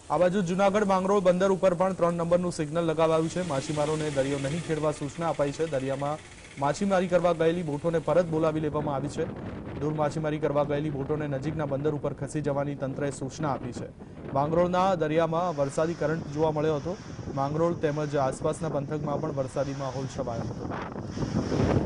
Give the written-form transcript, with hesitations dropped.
આ બાજુ જૂનાગઢ માંગરોળ બંદર ઉપર પણ 3 નંબરનું સિગ્નલ લગાવાયું છે। માછીમારોને દરિયો નહીં ખેડવા સૂચના અપાઈ છે। દરિયામાં માછીમારી કરવા ગયેલી બોટોને પરત બોલાવી લેવામાં આવી છે। દૂર માછીમારી કરવા ગયેલી બોટોને નજીકના બંદર ઉપર ખસી જવાની તંત્રએ સૂચના આપી છે। માંગરોળના દરિયામાં વરસાદી કરંટ જોવા મળ્યો હતો। માંગરોળ તેમજ આસપાસના પંથકમાં પણ વરસાદી માહોલ છવાયો હતો।